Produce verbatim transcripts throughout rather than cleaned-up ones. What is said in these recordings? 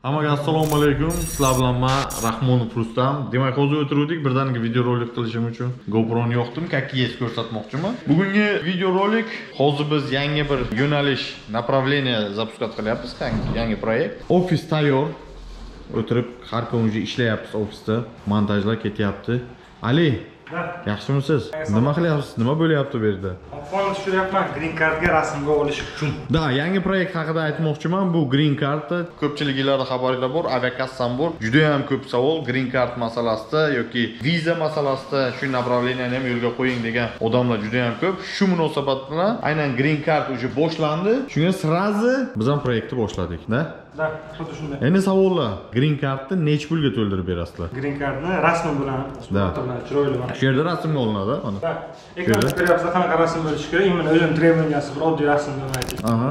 Hammaga assalomu alaykum. Sizlar bilan men Rahmonov Rustam. Demak, hozir o'tirdik, birdaniga video rolik qilishim uchun GoPro'ni yoqdim, kakiyes ko'rsatmoqchiman. Bugungi video rolik hozir biz yangi bir yo'nalish, направление запускать qilyapmiz, yangi proyekt. Ofis tayyor. O'tirib, har kun ishlayapmiz ofisda, montajlar ketyapti. Ali, yaxshimisiz? Nima qilyapsiz? Nima bo'lyapti bu yerda? Fonni tushiryapman, green cardga rasmga olish uchun. Da, yangi proyekt haqida aytmoqchiman. Bu green cardda ko'pchiliklarda xabaringlar bor, aviakassam bor. Juda ham ko'p savol green card masalasida yoki viza masalasida shu направленияni ham yo'lga qo'ying degan odamlar juda ham ko'p. Shu munosabat bilan aynan green card уже boshlandi. Shunga srazi biz ham proyektni boshladik, da? Da, xuddi shunday. Endi savollar, green cardni necha pulga to'ldirib berasizlar? Green cardni rasmi bilan, surati bilan, chiroyli bilan. Shu yerda rasmga olinadi, mana. Da. Ekranda ko'ryapsiz, qanaqa rasm bo'lishi kerak. Imini o'zim trебованияsi bir oddiy rasm bo'lmaydi. Aha.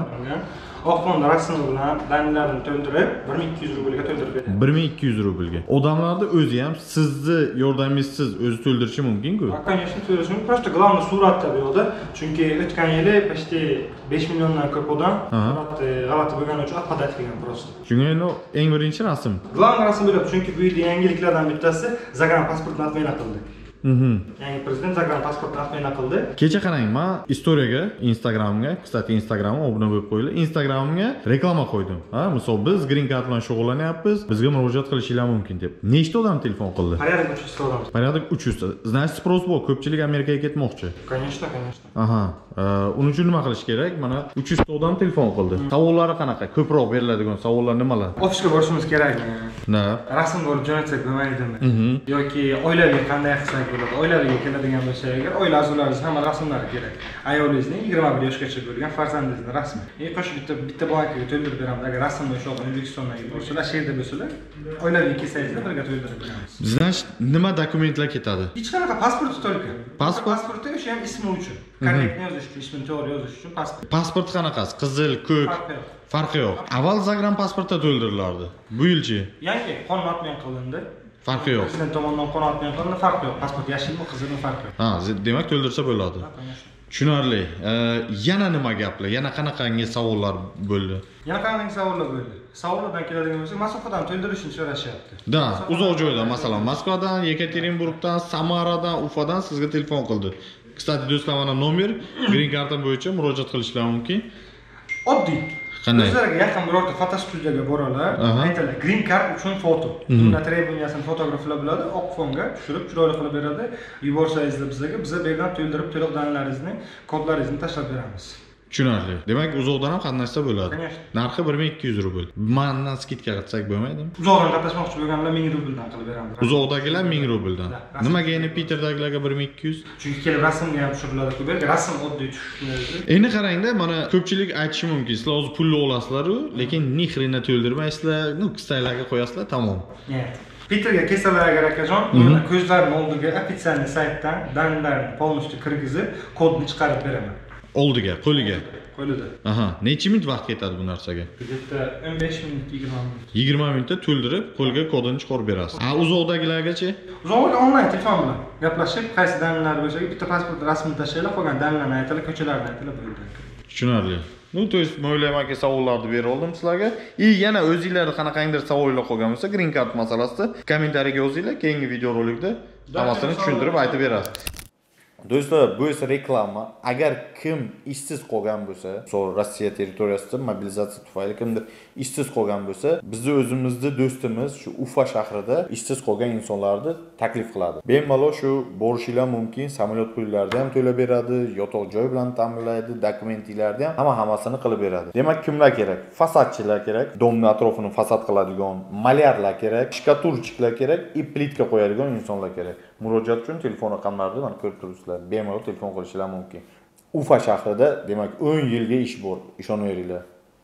Oq fonda rasmi bilan danlarni to'ldirib bir ming ikki yuz rublga to'ldirib beradi. bir ming ikki yuz rublga. Odamlarni o'zi ham sizni yordamingizsiz o'zi to'ldirishi mumkin-ku. Конечно, to'ldirishi mumkin. Просто главный suratda bu yoqda. Chunki o'tgan yili почти besh milliondan ko'p odam suratni g'alati bo'lgani uchun appadat qilgan просто. Shunga endi eng birinchi rasm. Главный rasm bo'ladi, chunki bu yerda yangiliklardan bittasi загранпаспортni отмена qildi. Yangi prezident загранпаспортni отмена qildi. Kecha qarang, men istoriyaga, Instagramga, kстати, Instagramga obuna bo'lib qo'yinglar. Instagramga reklama qo'ydim. Ha, misol biz green card bilan shug'ullanyapmiz, bizga murojaat qilishinglar mumkin deb. Nechta odam telefon qildi? Порядок uch yuz ta odam. Порядок uch yuz ta. Значит, sпрос bor, ko'pchilik Amerikaga ketmoqchi. Конечно, конечно. Aha. Uning uchun nima qilish kerak? Mana uch yuz ta odam telefon qildi. Savollari qanaqa? Ko'proq beriladigan savollar nimalar? Ofisga borishimiz kerakmi? Na. Rasm borib jo'natsak bo'lmaydimi? Yoki oilaviy qanday qilsak bo'ladi? Oilaviy keladigan bo'lsa agar, oila a'zolaringiz hamma rasmlari kerak. Ayolingizning yigirma bir yoshgacha bo'lgan farzandingizning rasmi. E, qo'shib bitta bitta bankaga to'ldirib beramiz. Agar rasmni o'sha O'zbekistondan yuborsalar, sherda bo'lsalar, oilaviy kelsangizlar birga to'ldirib beramiz. Значит, nima dokumentlar ketadi? Hech qanaqa pasporti только. Pasport? Pasporti o'sha ham ismi uchun. Korrektni yozish uchun, ismini to'g'ri yozish uchun pasport. Pasport qanaqasi? Qizil, ko'k. Farqi yo'q. Avval загранпаспортda to'ldirilardi. Bu yilchi yangi qonun atmen qilindi. Farqi yo'q. Prezident tomonidan qonun atmen qilindi, farqi yo'q. Pasport yashilmi, qizilmi farqi yo'q. Ha, demak to'ldirsa bo'ladi. Tushunarli. Yana nima gaplar? Yana qanaqangi savollar bo'ldi? Yana qanaqangi savollar bo'ldi? Savollardan keladigan bo'lsa, masofadan to'ldirishni so'rashyapti. Da, uzoq joydan, masalan, Moskvadan, Yekaterinburgdan, Samaradan, Ufadan sizga telefon qildi. Kстати, do'stlar, mana nomer green cardam bo'yicha murojaat qilishlari mumkin. Oddiy. Qanday? O'zlariga yaqin birorta fotostudiyaga boradilar, aytadilar, green card uchun foto. Bunda trебованиясini fotograflar biladi, oq fonga tushirib, chiroyli qilib beradi. Yuborsangizlar bizga, biz bu yerdan to'ldirib, to'liq danlaringizni, kodlaringizni tashlab beramiz. Tushunarli. Demak, uzoqdan ham qatnashsa bo'ladi. Narxi bir ming ikki yuz rubl. Mendan skidka qilsak bo'lmaydimi? Uzoqdan qatnashmoqchi bo'lganlar ming rubldan qilib beramiz. Uzoqdagilar ming rubldan. Nimaga endi Peterdagilarga bir ming ikki yuz? Chunki kelib rasmga ham tushiriladi-ku. Bu yerga rasm oddiy tushishmaydi. Endi qarangda, mana ko'pchilik aytishi mumkin, sizlar hozir pulni olasizlar-ku, lekin nixrina to'ldirmaysizlar, ну, qistaylarga qo'yasizlar, tamom. Peterga kelsalar agar akajon, mana ko'zlarini oldiga ofitsialniy saytdan danlarni полностью kirgizib, kodni chiqarib beraman. Oldiga, qo'liga. Qo'lida. Aha, necha minut vaqt ketadi bu narsaga? Bitta o'n besh minut, yigirma minut. yigirma minutda to'ldirib, qo'lga kodini chiqarib berasiz. A, uzoqdagilargacha? Uzoqda onlayn telefon bilan gaplashib, qaysi danlar bo'lsa, bitta pasport rasmini tashlanglar, qolgan danlarni aytinglar, ko'chalarni aytinglar bo'ldi. Tushunarli. Ну, то есть, men o'ylaymanki savollarni berib oldim sizlarga. И yana o'zingizlarda qanaqangidir savollar qolgan bo'lsa, green card masalasida kommentariyaga yozinglar, keyingi video rolikda hammasini tushuntirib aytib berasiz. Do'stlar, bu esa reklama. Agar kim ishsiz qolgan bo'lsa, so'ra Rossiya territoriyasida mobilizatsiya tufayli kimdir ishsiz qolgan bo'lsa, bizni o'zimizni do'stimiz shu Ufa shahrida ishsiz qolgan insonlarni taklif qiladi. Bemalol shu borishinglar mumkin, samolyot pullarini ham to'lab beradi, yotoq joy bilan ta'minlaydi, dokumentlarni ham hamma hammasini qilib beradi. Demak, kimlar kerak? Fasadchilar kerak, domni atrofini fasad qiladigan, malyarlar kerak, shkaturchiklar kerak, и plitka qo'yadigan insonlar kerak. Murojaat uchun telefon raqamlarini mana ko'rib turibsizlar. Bemalol telefon qilishingiz mumkin. Ufa shahrida, demak, o'n yilga ish bor, ishonaveringlar.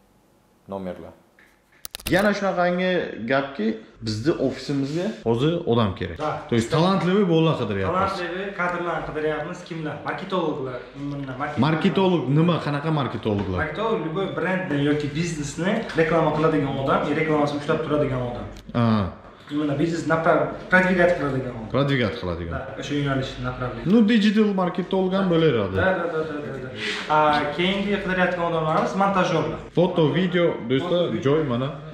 Nomerlar. Yana shunaqangi gapki, bizni ofisimizga hozir odam kerak. То есть, talantli bolalar qidiryapmiz. Talantli kadrlarni qidiryapmiz. Kimlar? Marketologlar, umuman marketolog nima, qanaqa marketologlar? Marketolog любой brendni yoki biznesni reklama qiladigan odam, reklamasini ushlab turadigan odam. Ha. Именно biznes продвигать qiladigan odam. Продвигать qiladigan. O'sha yo'nalishni направление. Ну, digital marketolog ham bo'laveradi. Da, da, da, da. A, keyingi qidirayotgan odamlarimiz montajyorlar. Foto, video, do'stlar, joy mana.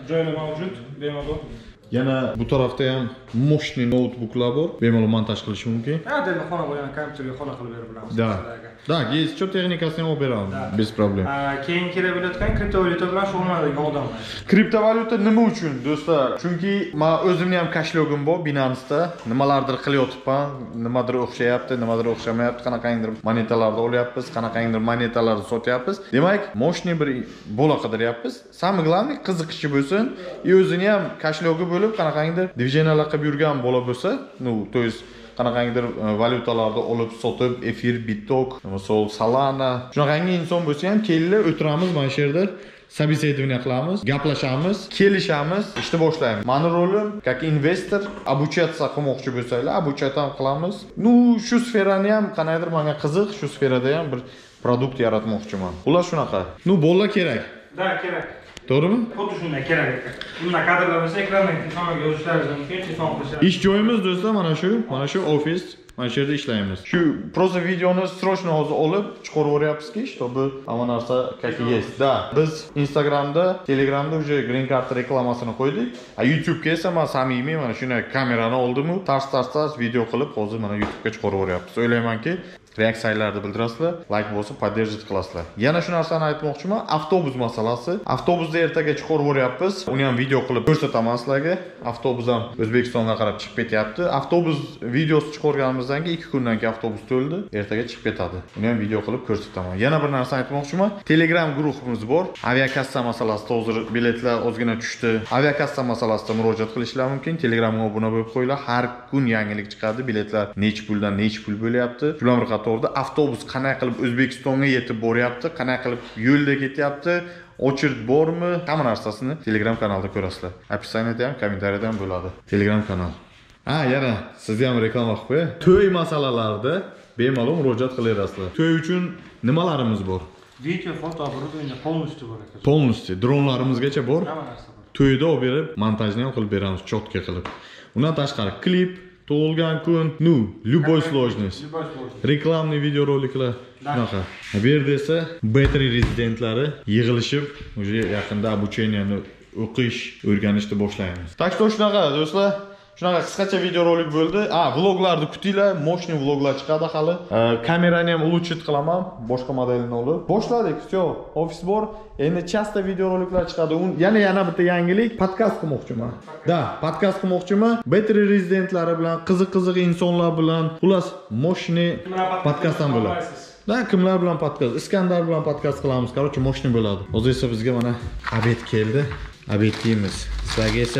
joylar mavjud, bemalol. Yana bu tarafda ham moshni notebooklar bor. Bemalol montaj qilish mumkin. Ha, dedi xona bo'lgan kompyuterga xona qilib berib bilamiz. Da. Da, gez çok texnikasini olib beraman. Bez problem. Keyin kerak bo'layotgan kriptovalyuta bilan shug'ullanadigan odamlar. Kriptovalyuta nima uchun do'stlar? Chunki men o'zimning ham kashlogim bor Binance'da. Nimalardir qilyotibman, nimadir o'xshayapti, nimadir o'xshamayapti, qanaqangidir monetalarni olyapmiz, qanaqangidir monetalarni sotyapmiz. Demak, moshni bir bola qidiryapmiz. Самое главное qiziqishi bo'lsin, и o'zini ham kashlogi bo'lib, qanaqangidir движениялар qilib yurgan bola bo'lsa, ну, то есть qanaqangidir valyutalarni olib sotib, efir, bitok, misol Solana, shunaqangi inson bo'lsa ham kelib o'tiramiz mana shu yerda. Собеседование qilamiz, gaplashamiz, kelishamiz, ishni boshlaymiz. Meni rolim, как investor, обучаться qilmoqchi bo'lsanglar, обучать ham qilamiz. Ну, shu sferani ham qanaqadir menga qiziq, shu sferada ham bir produkt yaratmoqchiman. Ular shunaqa. Nu, bolalar kerak. Da, kerak. To'g'rimi? Xuddi shunday kerak ekan. Bunday kadrlar bo'lsa, ekrandan telefonga yozishlaringiz mumkin, telefon qilishingiz. Ish joyimiz do'stlar mana shu, mana shu ofis. Mana shu yerda ishlaymiz. Shu просто videoni срочно hozir olib chiqarib o'ryapmizki, чтобы hamma narsa как есть. Da, biz Instagramda, Telegramda уже Green Card reklamasini qo'ydik. A YouTube'ga esa men samimiy mana shunday kamerani oldim, tars tars tars video qilib hozir mana YouTube'ga chiqarib o'ryapmiz. O'ylaymanki, reaksiyalarni bildirasizlar, like bo'lsa поддерживать qilasizlar. Yana shu narsani aytmoqchiman, avtobus masalasi. Avtobusda ertaga chiqarib o'ryapmiz. Uni ham video qilib ko'rsataman sizlarga. Avtobus ham O'zbekistonga qarab chiqib ketyapti. Avtobus videosi chiqarganimizdan keyin ikki kundan keyin avtobus to'ldi. Ertaga chiqib ketadi. Uni ham video qilib ko'rsataman. Yana bir narsa aytmoqchiman. Telegram guruhimiz bor. Aviakassa masalasida hozir biletlar ozgina tushdi. Aviakassa masalasida murojaat qilishlar mumkin. Telegramga obuna bo'lib qo'yinglar. Har kun yangilik chiqadi. Biletlar necha puldan necha pul bo'lyapti. Shular qatorida avtobus qanday qilib O'zbekistonga yetib boryapti, qanday qilib yo'lda ketyapti, очередь bormi, hamma narsasini Telegram kanalda ko'rasizlar. Описаниеda ham, kommentariyada ham bo'ladi. Telegram kanal. Ha, yana sizni ham reklama qilib qo'yay. To'y masalalarida bemalol murojaat qilaverasizlar. To'y uchun nimalarimiz bor? Video, foto, оборудование полностью bor ekan. Полностью. Dronlarimizgacha bor. Hamma narsa bor. To'yda olib berib, montajni ham qilib beramiz, chotka qilib. Undan tashqari klip, tug'ilgan kun, ну, любой сложность. Reklamli videoroliklar shunaqa. Bu yerda esa battery rezidentlari yig'ilishib, уже yaqinda обучениeni o'qish, o'rganishni boshlaymiz. Так что shunaqa do'stlar, shunaqa qisqacha videorolik bo'ldi. A, vloglarni kutinglar, moshni vloglar chiqadi hali. Kamerani ham ulучшить qilaman, boshqa modelini olib. Boshladik, всё, ofis bor. Endi часто videoroliklar chiqadi. Yana yana bitta yangilik, podkast qilmoqchiman. Da, podkast qilmoqchiman. Battery rezidentlari bilan, qiziq-qiziq insonlar bilan, xullas moshni podkast ham bo'ladi. Da, kimlar bilan podkast? Iskandar bilan podkast qilamiz. Короче, moshni bo'ladi. Hozir esa bizga mana obed keldi. Obed yeymiz. Sizlarga esa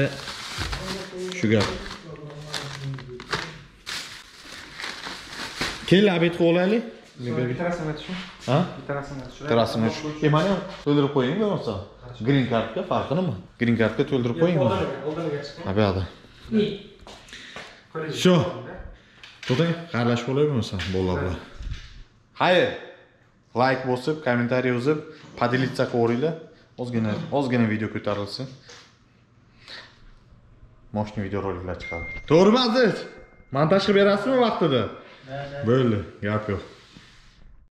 shu gap. Kelin obed qilib olaylik. Bittarasini aytishim. Ha? Bittarasini aytishim. Bittarasini aytishim. E, mana to'ldirib qo'ying bo'lmasa. Green Cardga farqi nima? Green Cardga to'ldirib qo'ying. Oldiniga chiqing. Ha, bu yoqda. Shu. To'xtang, qaralashib olay bo'lmasa, bo'ladi. Hayır. Like bosib, kommentariy yozib, поделиться qilinglar. Ozgina, ozgina video ko'tarilsin. Moshni videoroliklar chiqadi. To'g'rimi aziz? Montaj qilib berasizmi vaqtida? Bo'ldi, gap yo'q.